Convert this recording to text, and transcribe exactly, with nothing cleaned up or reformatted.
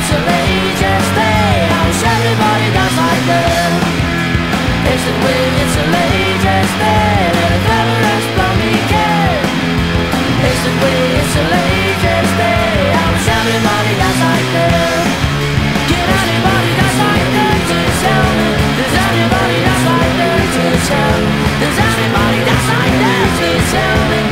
it's a latest day. I wish everybody does like that. It's the way, it's the latest day. The devil has blown me care. It's the way, it's the latest day. I wish everybody does like that. Can anybody that's like that to tell me? Does anybody that's like that to tell me? Does anybody that's like that to tell me?